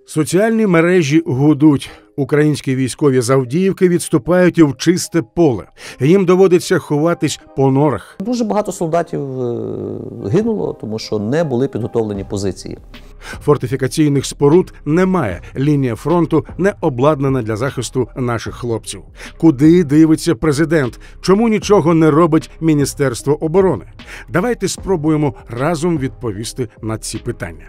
Соціальні мережі гудуть. Українські військові з Авдіївки відступають в чисте поле. Їм доводиться ховатись по норах. Дуже багато солдатів гинуло, тому що не були підготовлені позиції. Фортифікаційних споруд немає. Лінія фронту не обладнана для захисту наших хлопців. Куди дивиться президент? Чому нічого не робить Міністерство оборони? Давайте спробуємо разом відповісти на ці питання.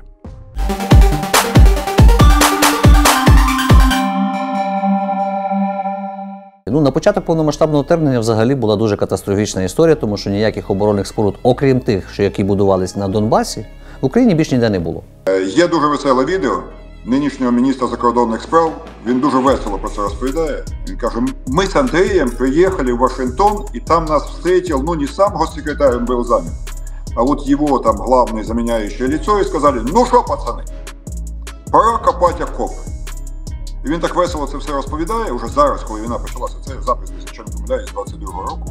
На початок повномасштабного вторгнення взагалі була дуже катастрофічна історія, тому що ніяких оборонних споруд, окрім тих, які будувалися на Донбасі, в Україні більш ніде не було. Є дуже веселе відео нинішнього міністра закордонних справ. Він дуже весело про це розповідає. Він каже, ми з Андрієм приїхали в Вашингтон, і там нас встретил, не сам госсекретарь, він був занят, а от його там главне заміняюче лицо, і сказали, ну що, пацани, пора копати окоп. І він так весело це все розповідає, вже зараз, коли війна почалася, це запис, якщо не помиляюсь, 22-го року,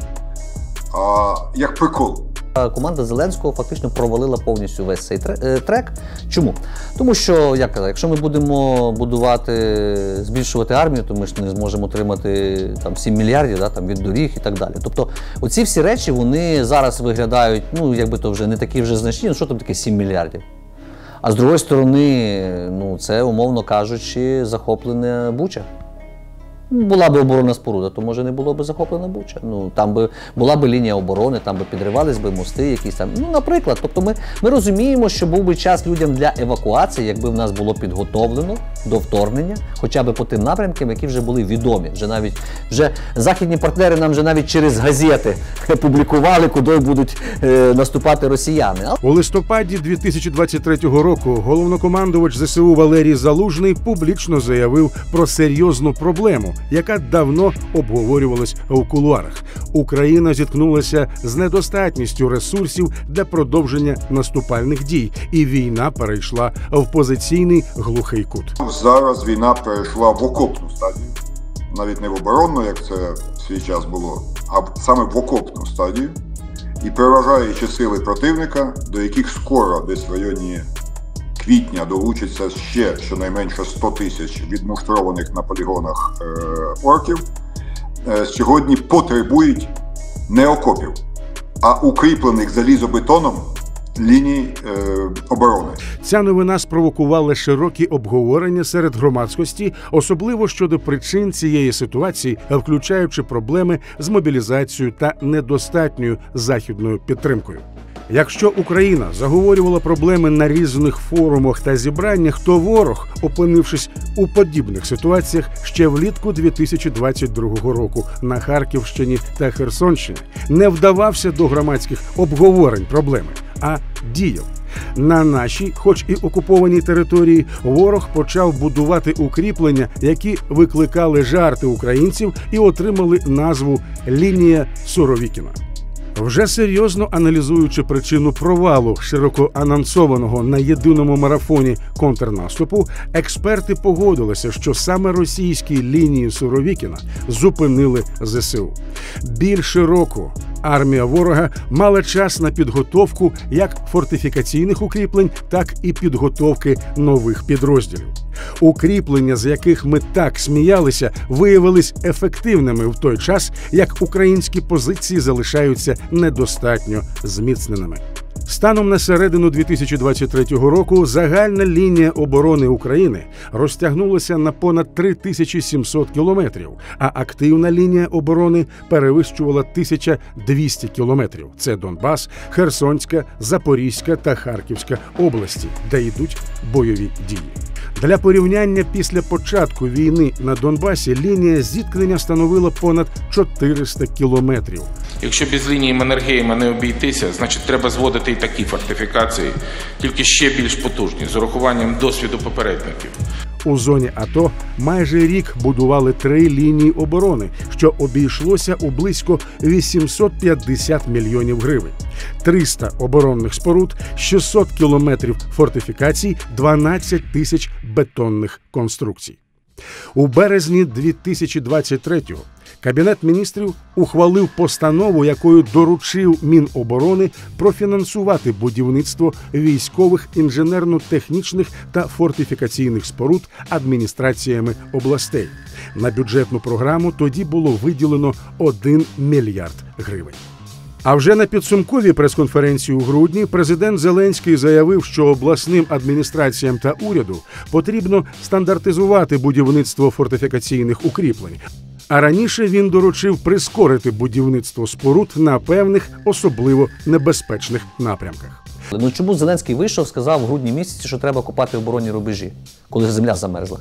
як прикол. Команда Зеленського фактично провалила повністю весь цей трек. Чому? Тому що, як казав, якщо ми будемо збільшувати армію, то ми ж не зможемо отримати 7 мільярдів від доріг і так далі. Тобто оці всі речі, вони зараз виглядають, якби то вже не такі вже значні, що там таке 7 мільярдів? А з другої сторони, це, умовно кажучи, захоплена Буча. Була б оборонна споруда, то, може, не було б захоплена Буча. Там би була б лінія оборони, там би підривались би мости якісь там. Наприклад, тобто ми розуміємо, що був би час людям для евакуації, якби в нас було підготовлено до вторгнення, хоча б по тим напрямкам, які вже були відомі. Вже західні партнери нам вже навіть через газети публікували, куди будуть наступати росіяни. У листопаді 2023 року головнокомандувач ЗСУ Валерій Залужний публічно заявив про серйозну проблему, яка давно обговорювалась у кулуарах. Україна зіткнулася з недостатністю ресурсів для продовження наступальних дій, і війна перейшла в позиційний глухий кут. Зараз війна перейшла в окопну стадію, навіть не в оборонну, як це в свій час було, а саме в окопну стадію. І переважаючи сили противника, до яких скоро, десь в районі квітня, долучиться ще щонайменше 100 тисяч відмуштрованих на полігонах орків, сьогодні потребують не окопів, а укріплених залізобетоном ліній оборони. Ця новина спровокувала широкі обговорення серед громадськості, особливо щодо причин цієї ситуації, включаючи проблеми з мобілізацією та недостатньою західною підтримкою. Якщо Україна заговорювала проблеми на різних форумах та зібраннях, то ворог, опинившись у подібних ситуаціях ще влітку 2022 року на Харківщині та Херсонщині, не вдавався до громадських обговорень проблеми, а діяв. На нашій, хоч і окупованій території, ворог почав будувати укріплення, які викликали жарти українців і отримали назву «Лінія Суровікіна». Вже серйозно аналізуючи причину провалу широко анонсованого на єдиному марафоні контрнаступу, експерти погодилися, що саме російські лінії Суровікіна зупинили ЗСУ. Більше року армія ворога мала час на підготовку як фортифікаційних укріплень, так і підготовки нових підрозділів. Укріплення, з яких ми так сміялися, виявились ефективними в той час, як українські позиції залишаються недостатньо зміцненими. Станом на середину 2023 року загальна лінія оборони України розтягнулася на понад 3700 кілометрів, а активна лінія оборони перевищувала 1200 кілометрів. Це Донбас, Херсонська, Запорізька та Харківська області, де йдуть бойові дії. Для порівняння, після початку війни на Донбасі лінія зіткнення становила понад 400 кілометрів. Якщо без лінії Маннергейма не обійтися, значить треба зводити і такі фортифікації, тільки ще більш потужні, з урахуванням досвіду попередників. У зоні АТО майже рік будували 3 лінії оборони, що обійшлося у близько 850 мільйонів гривень. 300 оборонних споруд, 600 кілометрів фортифікацій, 12 тисяч бетонних конструкцій. У березні 2023-го Кабінет міністрів ухвалив постанову, якою доручив Міноборони профінансувати будівництво військових, інженерно-технічних та фортифікаційних споруд адміністраціями областей. На бюджетну програму тоді було виділено 1 мільярд гривень. А вже на підсумковій прес-конференції у грудні президент Зеленський заявив, що обласним адміністраціям та уряду потрібно стандартизувати будівництво фортифікаційних укріплень. А раніше він доручив прискорити будівництво споруд на певних, особливо небезпечних напрямках. Ну чому Зеленський вийшов, сказав в грудні місяці, що треба копати оборонні рубежі, коли земля замерзла?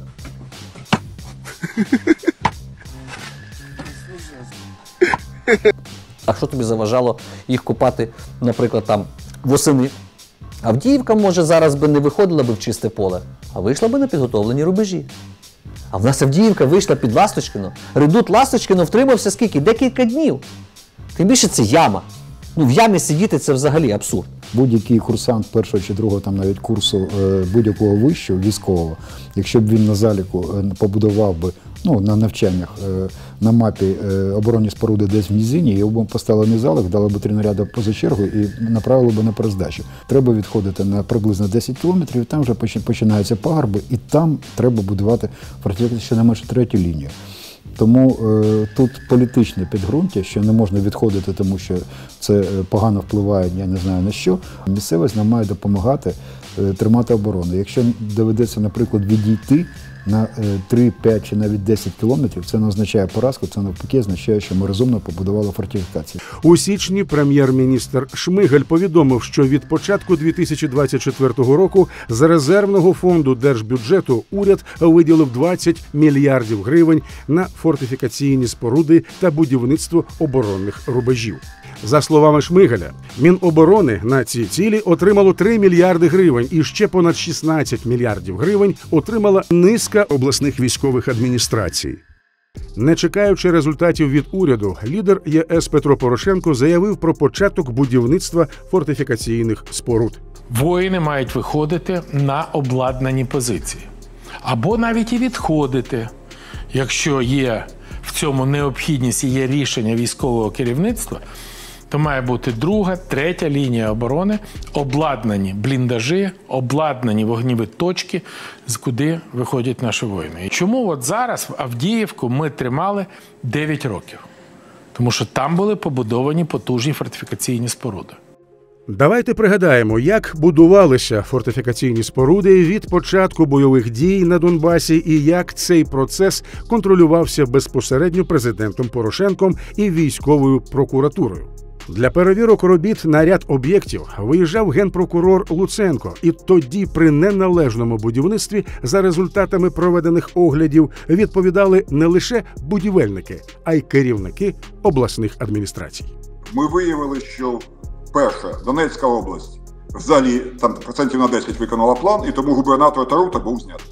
А що тобі заважало їх копати, наприклад, там восени? Авдіївка, може, зараз би не виходила би в чисте поле, а вийшла би на підготовлені рубежі. А в нас Авдіївка вийшла під Ласточкино. Редут Ласточкино втримався скільки? Декілька днів. Тим більше це яма. Ну, в ямі сидіти – це взагалі абсурд. Будь-який курсант першого чи другого там навіть курсу будь-якого вищого військового, якщо б він на заліку побудував би на навчаннях на мапі оборонні споруди десь в низині, його б поставили на залик, дали б 3 наряди поза чергу і направили б на перездачу. Треба відходити на приблизно 10 кілометрів, і там вже починаються пагорби, і там треба будувати фортифікацію щонайменше 3-ю лінію. Тому тут політичне підґрунтя, що не можна відходити, тому що це погано впливає, я не знаю на що. Місцевість нам має допомагати тримати оборону. Якщо доведеться, наприклад, відійти на 3, 5 чи навіть 10 кілометрів, це не означає поразку, це навпаки означає, що ми розумно побудували фортифікації. У січні прем'єр-міністр Шмигаль повідомив, що від початку 2024 року з резервного фонду держбюджету уряд виділив 20 мільярдів гривень на фортифікаційні споруди та будівництво оборонних рубежів. За словами Шмигаля, Міноборони на ці цілі отримало 3 мільярди гривень і ще понад 16 мільярдів гривень отримала низка обласних військових адміністрацій. Не чекаючи результатів від уряду, лідер ЄС Петро Порошенко заявив про початок будівництва фортифікаційних споруд. Воїни мають виходити на обладнані позиції. Або навіть і відходити, якщо є в цьому необхідність і є рішення військового керівництва, то має бути 2-га, 3-я лінія оборони, обладнані бліндажі, обладнані вогневі точки, з куди виходять наші воїни. І чому от зараз в Авдіївку ми тримали 9 років? Тому що там були побудовані потужні фортифікаційні споруди. Давайте пригадаємо, як будувалися фортифікаційні споруди від початку бойових дій на Донбасі і як цей процес контролювався безпосередньо президентом Порошенком і військовою прокуратурою. Для перевірок робіт на ряд об'єктів виїжджав генпрокурор Луценко, і тоді при неналежному будівництві за результатами проведених оглядів відповідали не лише будівельники, а й керівники обласних адміністрацій. Ми виявили, що перше, Донецька область взагалі там процентів на 10 виконала план, і тому губернатор Тарута був знятий.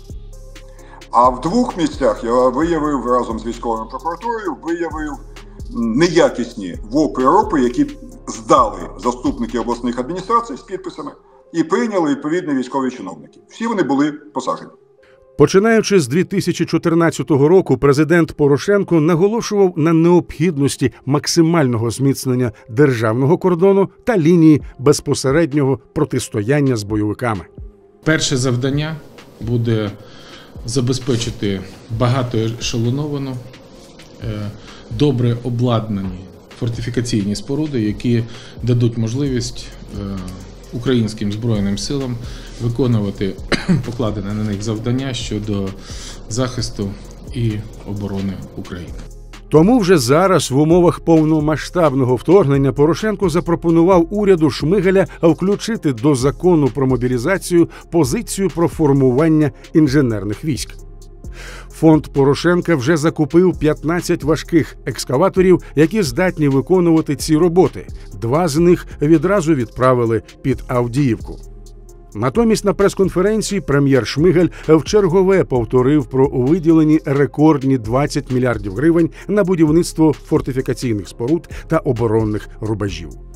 А в 2 місцях я виявив разом з військовою прокуратурою, неякісні ВОПи, які здали заступники обласних адміністрацій з підписами і прийняли відповідні військові чиновники. Всі вони були посаджені. Починаючи з 2014 року, президент Порошенко наголошував на необхідності максимального зміцнення державного кордону та лінії безпосереднього протистояння з бойовиками. Перше завдання буде забезпечити багатоешелоновану, добре обладнані фортифікаційні споруди, які дадуть можливість українським Збройним силам виконувати покладене на них завдання щодо захисту і оборони України. Тому вже зараз в умовах повномасштабного вторгнення Порошенко запропонував уряду Шмигаля включити до закону про мобілізацію позицію про формування інженерних військ. Фонд Порошенка вже закупив 15 важких екскаваторів, які здатні виконувати ці роботи. 2 з них відразу відправили під Авдіївку. Натомість на прес-конференції прем'єр Шмигаль вчергове повторив про виділені рекордні 20 мільярдів гривень на будівництво фортифікаційних споруд та оборонних рубежів.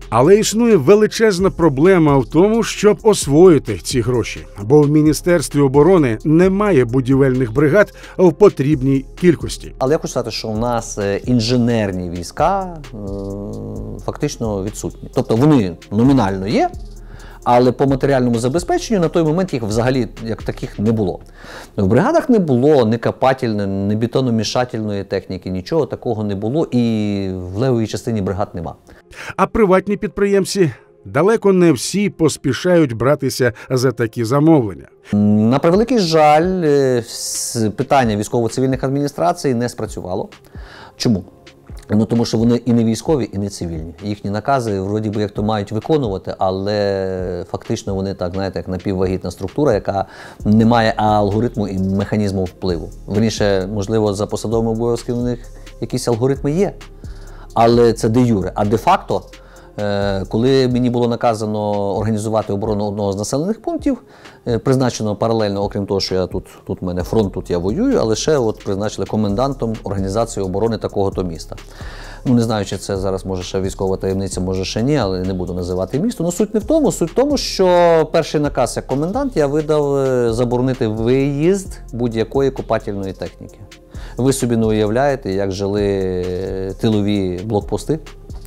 Але існує величезна проблема в тому, щоб освоїти ці гроші, бо в Міністерстві оборони немає будівельних бригад в потрібній кількості. Але я хочу сказати, що у нас інженерні війська фактично відсутні. Тобто вони номінально є, але по матеріальному забезпеченню на той момент їх взагалі як таких не було. В бригадах не було ні копательної, ні бетономішательної техніки, нічого такого не було, і в левовій частині бригад нема. А приватні підприємці далеко не всі поспішають братися за такі замовлення. На превеликий жаль, питання військово-цивільних адміністрацій не спрацювало. Чому? Ну, тому що вони і не військові, і не цивільні. Їхні накази, вроді би, як то мають виконувати, але фактично вони так, знаєте, як напіввагітна структура, яка не має алгоритму і механізму впливу. Вірніше, можливо, за посадовими обов'язками у них якісь алгоритми є, але це де юре. А де-факто, коли мені було наказано організувати оборону одного з населених пунктів, призначено паралельно, окрім того, що я тут в мене фронт, тут я воюю, але ще от призначили комендантом організації оборони такого-то міста. Ну, не знаю, чи це зараз може ще військова таємниця, може ще ні, але не буду називати місто. Ну, суть не в тому. Суть в тому, що перший наказ як комендант я видав заборонити виїзд будь-якої копательної техніки. Ви собі не уявляєте, як жили тилові блокпости,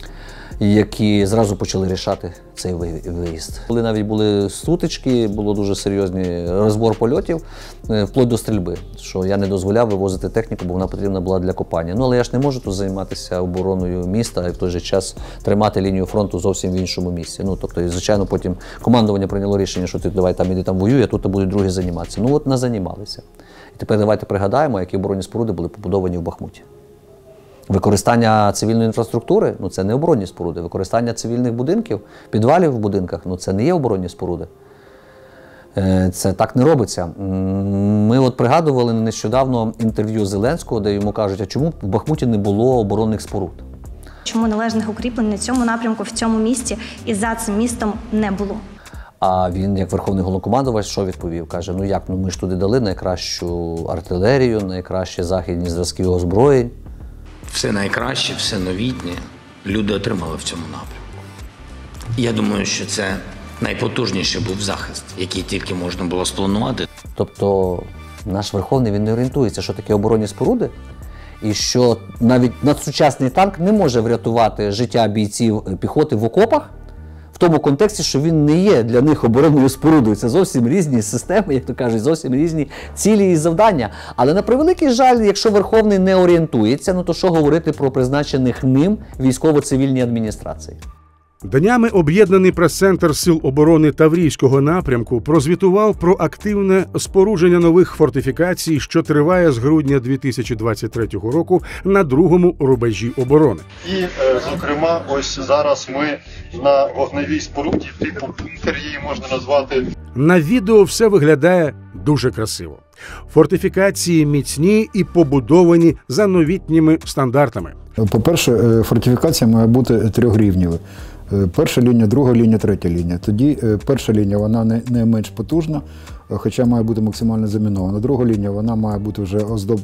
які зразу почали рішати цей виїзд. Коли навіть були сутички, було дуже серйозний розбор польотів, вплоть до стрільби, що я не дозволяв вивозити техніку, бо вона потрібна була для копання. Ну, але я ж не можу тут займатися обороною міста і в той же час тримати лінію фронту зовсім в іншому місці. Ну, тобто, і, звичайно, потім командування прийняло рішення, що ти давай там іди там воюй, а тут будуть другі займатися. Ну, от не займалися. І тепер давайте пригадаємо, які оборонні споруди були побудовані в Бахмуті. Використання цивільної інфраструктури – це не оборонні споруди. Використання цивільних будинків, підвалів в будинках – це не є оборонні споруди. Це так не робиться. Ми от пригадували нещодавно інтерв'ю Зеленського, де йому кажуть, а чому в Бахмуті не було оборонних споруд? Чому належних укріплень на цьому напрямку, в цьому місті і за цим містом не було? А він, як верховний головнокомандувач, що відповів? Каже, ну як, ми ж туди дали найкращу артилерію, найкращі західні зразки озброєнь. Все найкраще, все новітнє люди отримали в цьому напрямку. Я думаю, що це найпотужніший був захист, який тільки можна було спланувати. Тобто наш Верховний, він не орієнтується, що таке оборонні споруди, і що навіть надсучасний танк не може врятувати життя бійців піхоти в окопах, в тому контексті, що він не є для них оборонною спорудою. Це зовсім різні системи, як то кажуть, зовсім різні цілі і завдання. Але на превеликий жаль, якщо Верховний не орієнтується, ну то що говорити про призначених ним військово-цивільні адміністрації? Днями об'єднаний прес-центр Сил оборони Таврійського напрямку прозвітував про активне спорудження нових фортифікацій, що триває з грудня 2023 року на другому рубежі оборони. І, зокрема, ось зараз ми на вогневій споруді, типу бункер її можна назвати. На відео все виглядає дуже красиво. Фортифікації міцні і побудовані за новітніми стандартами. По-перше, фортифікація має бути трьохрівнева. Перша лінія, друга лінія, третя лінія. Тоді перша лінія вона не менш потужна, хоча має бути максимально замінована. Друга лінія вона має бути вже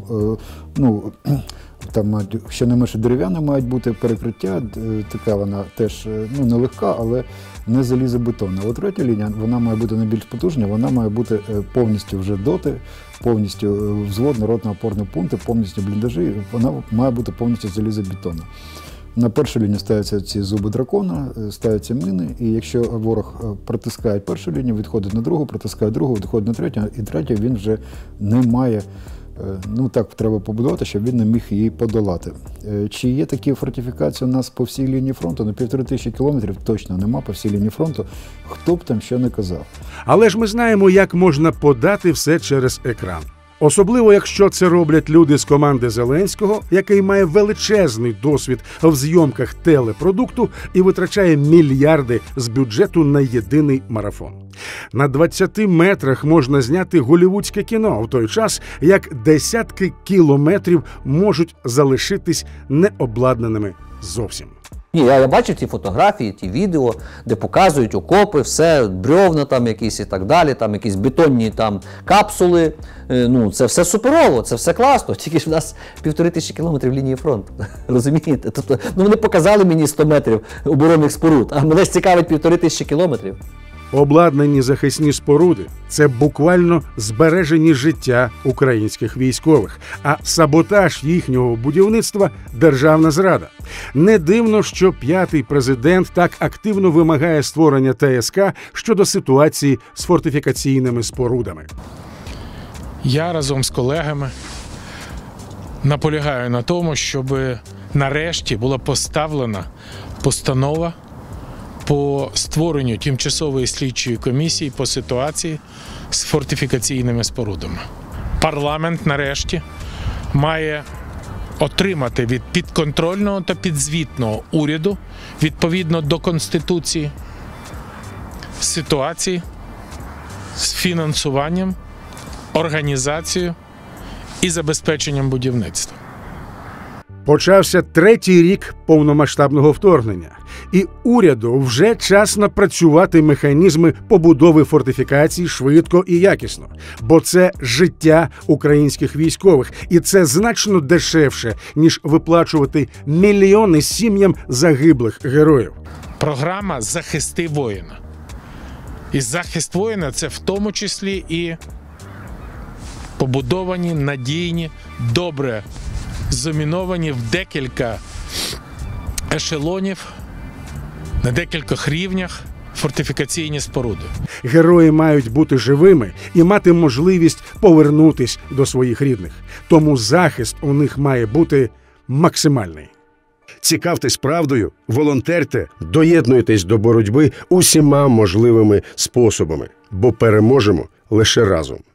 там щонайменше дерев'яна мають бути перекриття, така вона теж нелегка, але не залізобетонна. А третя лінія вона має бути найбільш потужна, вона має бути повністю вже доти, повністю взвод, народно-опорні пункти, повністю бліндажі, вона має бути повністю залізобетонна. На першу лінію ставляться ці зуби дракона, ставляться міни, і якщо ворог протискає першу лінію, відходить на другу, протискає другу, відходить на третю, і третю він вже не має, так треба побудувати, щоб він не міг її подолати. Чи є такі фортифікації у нас по всій лінії фронту? 1500 кілометрів точно нема по всій лінії фронту, хто б там що не казав. Але ж ми знаємо, як можна подати все через екран. Особливо, якщо це роблять люди з команди Зеленського, який має величезний досвід в зйомках телепродукту і витрачає мільярди з бюджету на єдиний марафон. На 20 метрах можна зняти голлівудське кіно, в той час, як десятки кілометрів можуть залишитись необладнаними зовсім. Ні, я бачив ті фотографії, ті відео, де показують окопи, все, брьовна там якісь і так далі, там якісь бетонні там капсули. Ну, це все суперово, це все класно, тільки ж в нас 1500 кілометрів лінії фронту, розумієте? Тобто, ну вони показали мені 100 метрів оборонних споруд, а мене ж цікавить 1500 кілометрів. Обладнані захисні споруди – це буквально збережені життя українських військових, а саботаж їхнього будівництва – державна зрада. Не дивно, що п'ятий президент так активно вимагає створення ТСК щодо ситуації з фортифікаційними спорудами. Я разом з колегами наполягаю на тому, щоб нарешті була поставлена постанова по створенню тимчасової слідчої комісії по ситуації з фортифікаційними спорудами. Парламент нарешті має отримати від підконтрольного та підзвітного уряду, відповідно до Конституції, ситуації з фінансуванням, організацією і забезпеченням будівництва. Почався третій рік повномасштабного вторгнення, і уряду вже час напрацювати механізми побудови фортифікацій швидко і якісно, бо це життя українських військових, і це значно дешевше, ніж виплачувати мільйони сім'ям загиблих героїв. Програма «Захисти воїна». І захист воїна – це в тому числі і побудовані, надійні, добре заміновані в декілька ешелонів, на декількох рівнях фортифікаційні споруди. Герої мають бути живими і мати можливість повернутись до своїх рідних. Тому захист у них має бути максимальний. Цікавтесь правдою, волонтерте, доєднуйтесь до боротьби усіма можливими способами, бо переможемо лише разом.